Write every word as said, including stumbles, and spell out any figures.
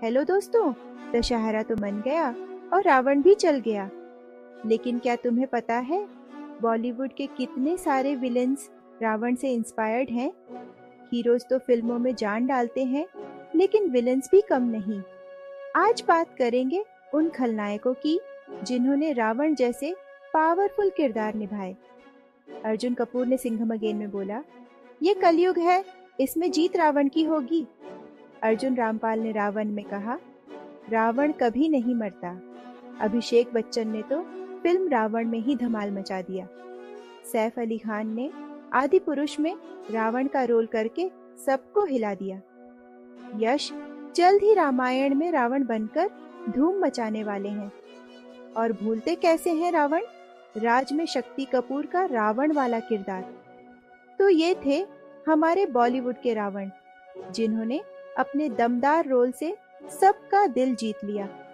Hello दोस्तों, दशहरा तो मन गया और रावण भी चल गया। लेकिन क्या तुम्हें पता है बॉलीवुड के कितने सारे विलेन्स रावण से इंस्पायर्ड हैं? हीरोज तो फिल्मों में जान डालते हैं, लेकिन विलेन्स भी कम नहीं। आज बात करेंगे उन खलनायकों की जिन्होंने रावण जैसे पावरफुल किरदार निभाए। अर्जुन कपूर ने सिंघम अगेन में बोला, ये कलयुग है, इसमें जीत रावण की होगी। अर्जुन रामपाल ने रावण में कहा, रावण कभी नहीं मरता। अभिषेक बच्चन ने तो फिल्म रावण में ही धमाल मचा दिया। सैफ अली खान ने आदि पुरुष में रावण का रोल करके सबको हिला दिया। यश जल्द ही रामायण में रावण बनकर धूम मचाने वाले हैं। और भूलते कैसे हैं रावण, राज में शक्ति कपूर का रावण वाला किरदार। तो ये थे हमारे बॉलीवुड के रावण, जिन्होंने अपने दमदार रोल से सबका दिल जीत लिया।